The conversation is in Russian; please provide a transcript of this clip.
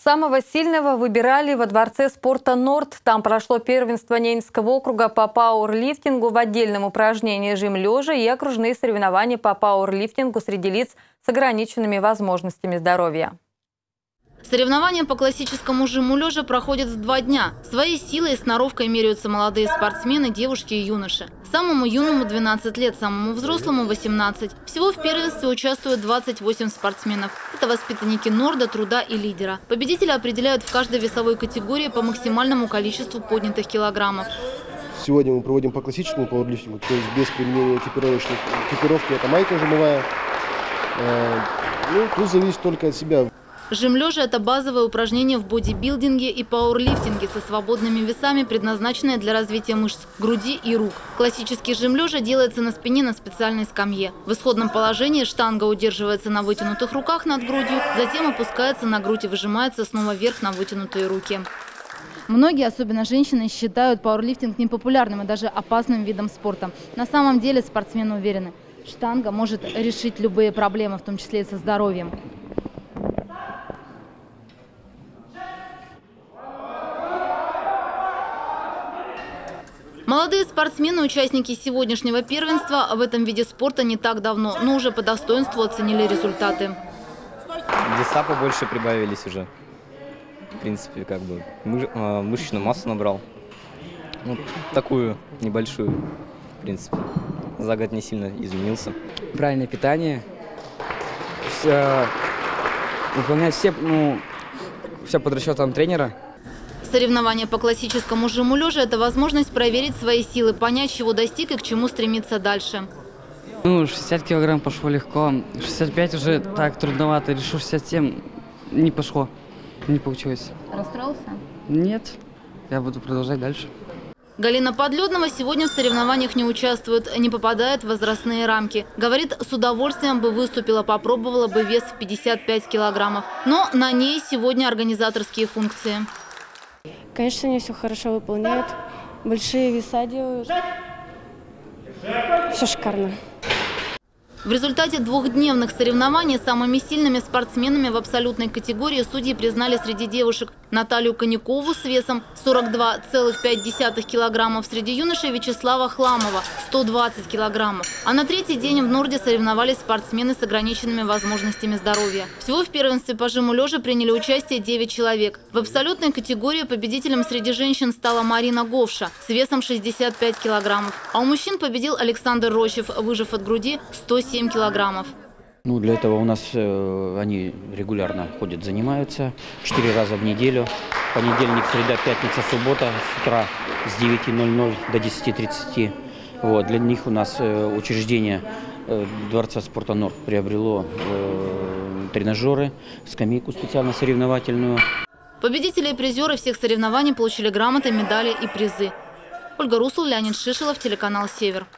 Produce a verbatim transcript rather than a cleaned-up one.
Самого сильного выбирали во Дворце спорта «Норд». Там прошло первенство Ненецкого округа по пауэрлифтингу в отдельном упражнении жим лежа и окружные соревнования по пауэрлифтингу среди лиц с ограниченными возможностями здоровья. Соревнования по классическому жиму лежа проходят в два дня. Своей силой и сноровкой меряются молодые спортсмены, девушки и юноши. Самому юному двенадцать лет, самому взрослому восемнадцать. Всего в первенстве участвуют двадцать восемь спортсменов. Это воспитанники Норда, Труда и Лидера. Победителя определяют в каждой весовой категории по максимальному количеству поднятых килограммов. Сегодня мы проводим по классическому пауэрлифтингу, то есть без применения экипировочных экипировки. Это майка жимовая. Ну, тут зависит только от себя. Жим лежа – это базовое упражнение в бодибилдинге и пауэрлифтинге со свободными весами, предназначенное для развития мышц груди и рук. Классический жим лежа делается на спине на специальной скамье. В исходном положении штанга удерживается на вытянутых руках над грудью, затем опускается на грудь и выжимается снова вверх на вытянутые руки. Многие, особенно женщины, считают пауэрлифтинг непопулярным и даже опасным видом спорта. На самом деле спортсмены уверены, штанга может решить любые проблемы, в том числе и со здоровьем. Молодые спортсмены, участники сегодняшнего первенства, в этом виде спорта не так давно, но уже по достоинству оценили результаты. Веса побольше прибавились уже. В принципе, как бы мышечную массу набрал. Ну, такую небольшую, в принципе. За год не сильно изменился. Правильное питание. Все, выполнять все, ну, все под расчетом тренера. Соревнования по классическому жиму лежа – это возможность проверить свои силы, понять, чего достиг и к чему стремиться дальше. Ну, шестьдесят килограмм пошло легко, шестьдесят пять уже так трудновато, решил шестьдесят семь, не пошло, не получилось. Расстроился? Нет, я буду продолжать дальше. Галина Подледнова сегодня в соревнованиях не участвует, не попадает в возрастные рамки. Говорит, с удовольствием бы выступила, попробовала бы вес в пятьдесят пять килограммов. Но на ней сегодня организаторские функции. Конечно, они все хорошо выполняют, большие веса делают, все шикарно. В результате двухдневных соревнований самыми сильными спортсменами в абсолютной категории судьи признали среди девушек Наталью Коньякову с весом сорок два целых пять десятых килограммов, среди юношей Вячеслава Хламова – сто двадцать килограммов. А на третий день в Норде соревновались спортсмены с ограниченными возможностями здоровья. Всего в первенстве по жиму лежа приняли участие девять человек. В абсолютной категории победителем среди женщин стала Марина Говша с весом шестьдесят пять килограммов. А у мужчин победил Александр Рощев, выжив от груди сто семь килограммов. Ну, для этого у нас э, они регулярно ходят, занимаются четыре раза в неделю. Понедельник, среда, пятница, суббота с утра с девяти ноль-ноль до десяти тридцати. Вот, для них у нас э, учреждение э, Дворца спорта «Норд» приобрело э, тренажеры, скамейку специально соревновательную. Победители и призеры всех соревнований получили грамоты, медали и призы. Ольга Русул, Леонид Шишелов, телеканал «Север».